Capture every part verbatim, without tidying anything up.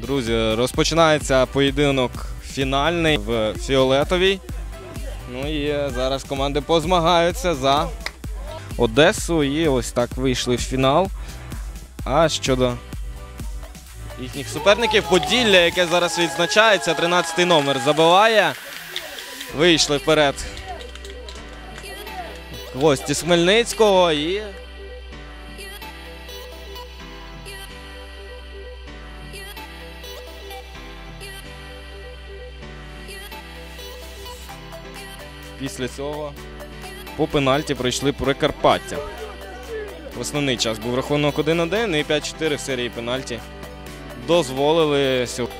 Друзі, розпочинається поєдинок фінальний в фіолетовій. Ну і зараз команди позмагаються за Одесу і ось так вийшли в фінал. А щодо їхніх суперників, Поділля, яке зараз відзначається, тринадцятий номер забиває. Вийшли вперед гості з Хмельницького і після цього по пенальті пройшли Прикарпаття. В основний час був рахунок один один і п'ять чотири в серії пенальті дозволили сьогодні.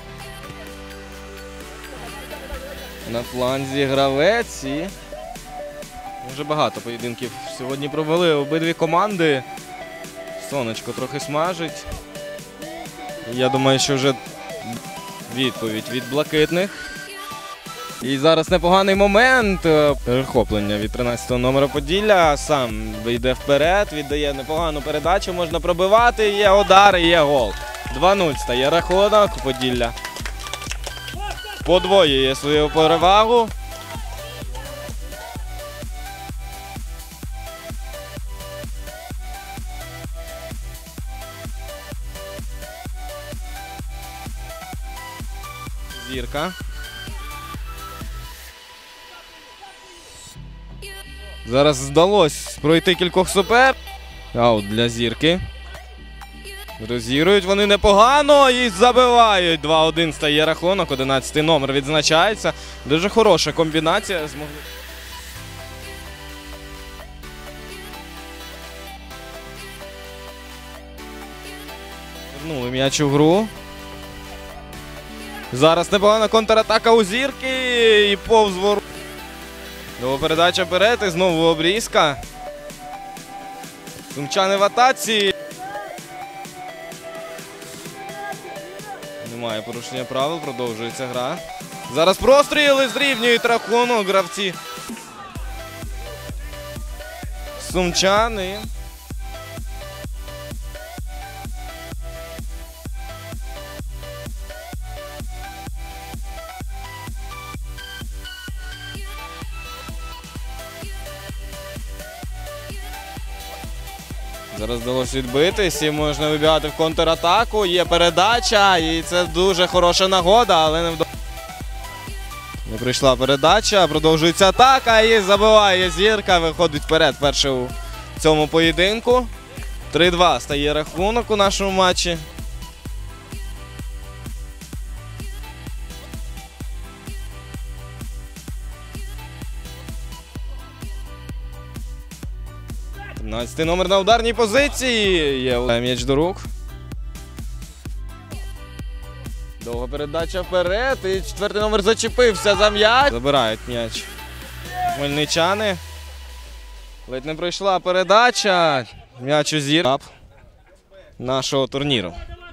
На фланзі гравець і дуже багато поєдинків сьогодні провели обидві команди. Сонечко трохи смажить. Я думаю, що вже відповідь від блакитних. І зараз непоганий момент. Перехоплення від тринадцятого номера Поділля. Сам йде вперед, віддає непогану передачу, можна пробивати. Є удар, є гол. два нуль стає рахунок. Поділля подвоює свою перевагу. Зірка. Зараз вдалося пройти кількох супер. Аут для Зірки. Розігрують вони непогано і забивають. два один стає рахунок. одинадцятий номер відзначається. Дуже хороша комбінація. Змогли. Вернули м'яч у гру. Зараз непогана контратака у Зірки і повз ворот. Довга передача вперед і знову обрізка. Сумчани в атаці. Немає порушення правил, продовжується гра. Зараз простріли, зрівнюють рахунок гравці. Сумчани. Зараз вдалося відбитись і можна вибігати в контратаку. Є передача і це дуже хороша нагода, але не вдалося. Не прийшла передача, продовжується атака і забиває Зірка, виходить вперед перше у цьому поєдинку. три два стає рахунок у нашому матчі. тринадцятий номер на ударній позиції. Є м'яч до рук. Довга передача вперед. І четвертий номер зачепився за м'яч. Забирають м'яч хмельничани. Ледь не пройшла передача. М'яч у Зірки нашого турніру.